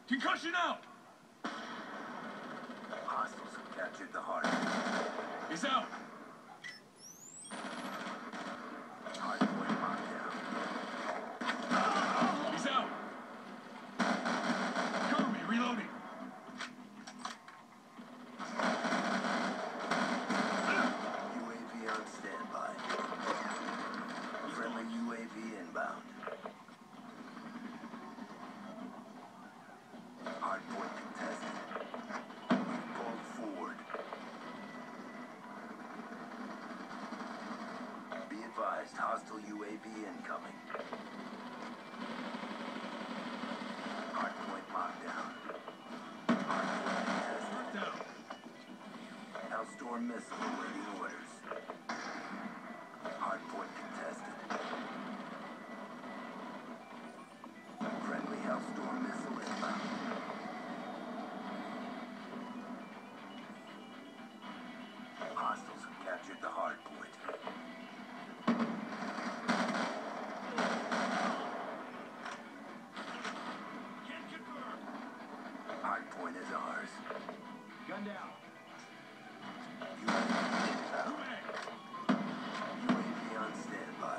Concussion out! Hostiles have captured the heart. He's out! Hardpoint locked down. He's out! Cover me, reloading! UAV on standby. Friendly UAV inbound. Hardpoint contested. We've pulled forward. Be advised, hostile UAV incoming. Hardpoint lockdown. Hardpoint contested. Down! Hellstorm missile awaiting orders. Hardpoint contested. Friendly Hellstorm missile inbound. Hostiles have captured the hard point. Can't confirm! Hard point is ours. Gun down! UAV inbound. Away! UAV on standby.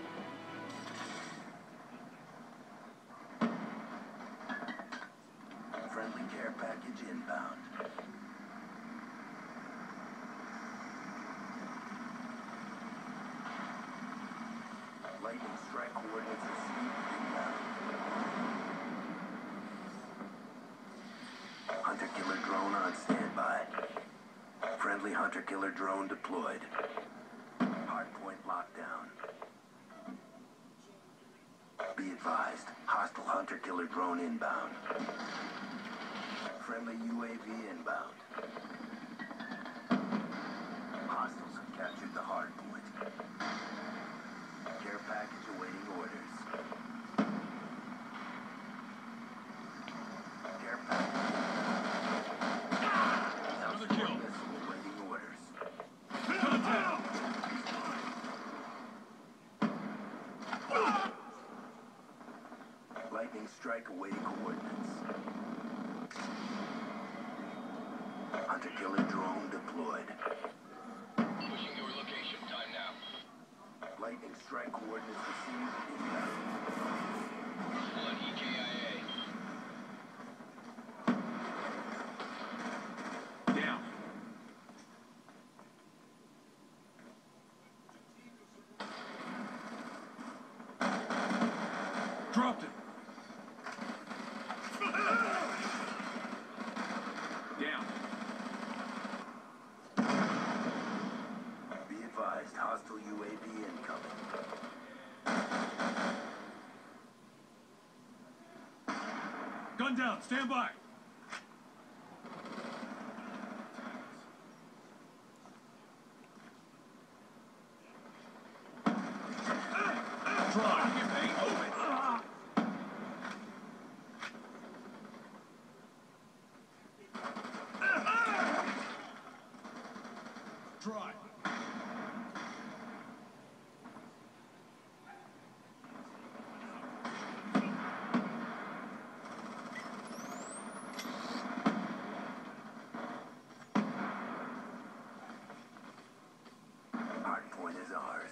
Friendly care package inbound. Lightning strike coordinates received inbound. Hunter-killer drone on standby. Friendly hunter-killer drone deployed. Hardpoint lockdown. Be advised, hostile hunter-killer drone inbound. Friendly UAV inbound. Hostiles have captured the hard point. Care package awaiting orders. Care package. Another kill! Missile awaiting orders. Contact! Lightning strike awaiting coordinates. Hunter-killer drone deployed. Pushing your location. Time now. Lightning strike coordinates received inbound. One EKIA. Down! Dropped it! Down! Be advised, hostile UAV incoming. Gun down! Stand by! Try! Get me! Move it! Try! Hardpoint is ours.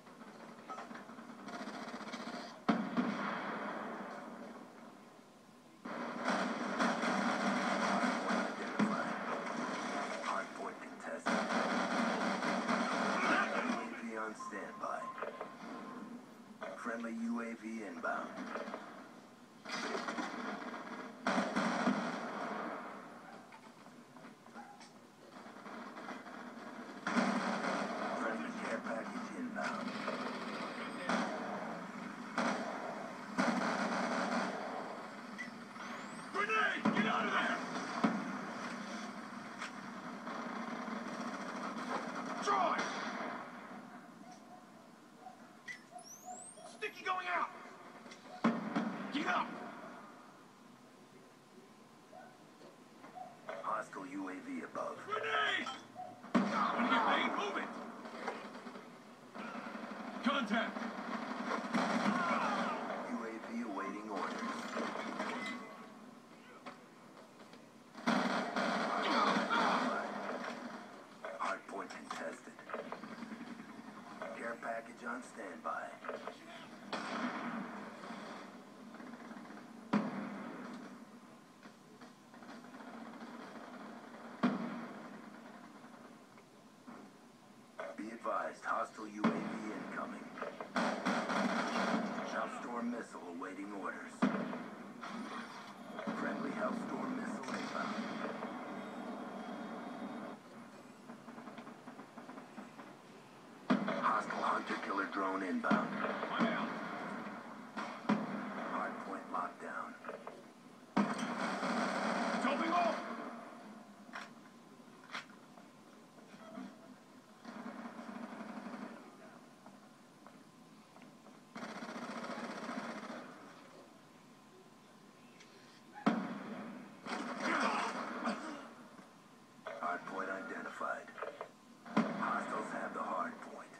Hardpoint identified. Hardpoint contested. UAV on standby. Friendly UAV inbound. Friendly care package inbound. Grenade! Get out of there! Try! Sticky going out! Get up! Hostile UAV above. Grenade! Wanna get paid? Move it! Contact! UAV awaiting orders. on standby. Be advised, hostile UAV incoming. Hellstorm missile awaiting orders. Friendly Hellstorm missile inbound. Hostile hunter-killer drone inbound. I'm out. Hardpoint lockdown. Jumping off. Hardpoint identified. Hostiles have the hardpoint.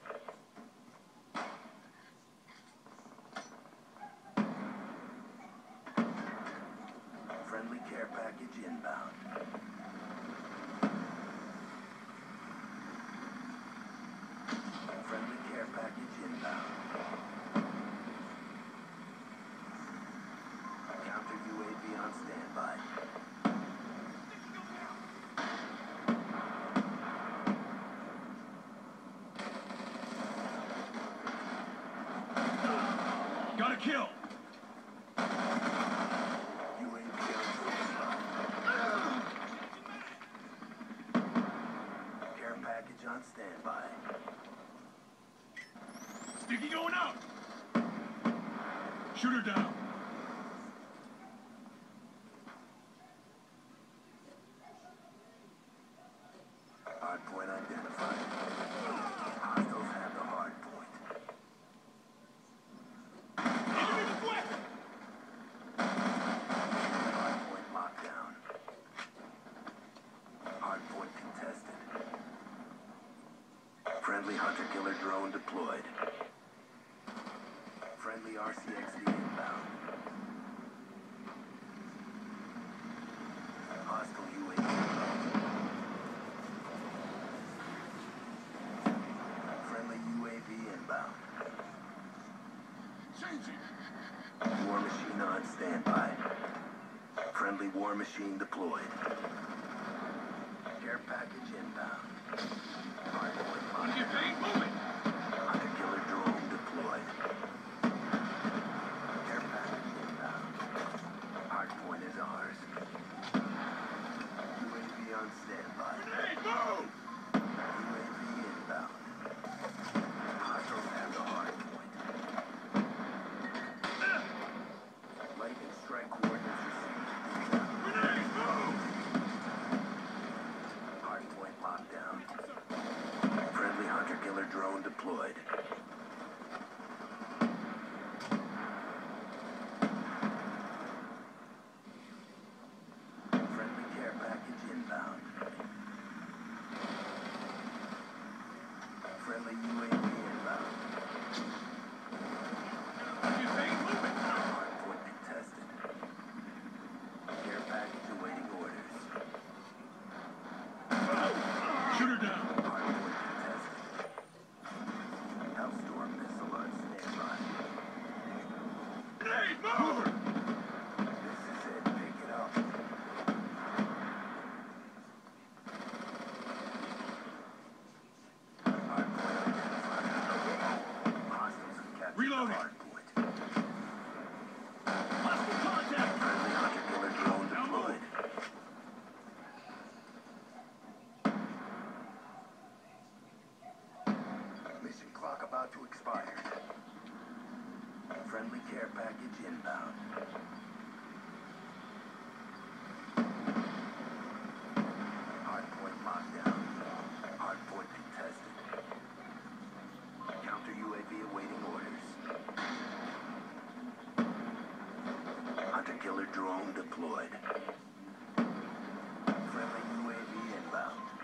Friendly care package inbound. Friendly care package inbound. Counter UAV on standby. Got a kill. UAV on standby. Care package on standby. Sticky going out. Shooter down. Hardpoint identified. Hostiles have the hardpoint. Enemy weapon. Hardpoint lockdown. Hardpoint contested. Friendly hunter-killer drone deployed. Friendly RCXD inbound. Hostile UAV inbound. Friendly UAV inbound. Changing. War machine on standby. Friendly war machine deployed. Care package inbound. Hardpoint Want to get lockdown. paid? Move it. Hunter-killer drone deployed. Care package inbound. Hardpoint is ours. UAV on standby. Hey, move. UAV inbound. Hostiles have the hardpoint. Lightning strike coordinates received. Inbound. Grenade, move. Hardpoint lockdown. Friendly hunter-killer drone deployed. Friendly care package inbound. Friendly UAV inbound. Want to get paid? Move it. Hardpoint contested. Care package awaiting orders. Shooter down. Hardpoint contested. Hellstorm missile on standby. Grenade, move. This is it. Pick it up. Hardpoint identified. Hostiles have captured the Reloading. hardpoint. Hostile contact. Friendly hunter-killer drone Now move. deployed. Mission clock about to expire. Friendly care package inbound. Hardpoint lockdown. Hardpoint contested. Counter UAV awaiting orders. Hunter-killer drone deployed. Friendly UAV inbound.